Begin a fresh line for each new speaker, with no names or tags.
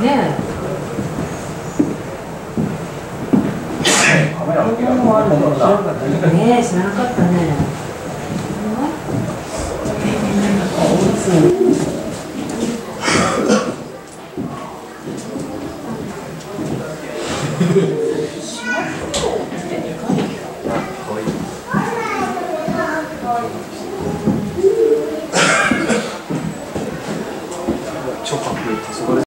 ね
カメラ向けられる。
ねえ、知らなかったね。
超かっこいい。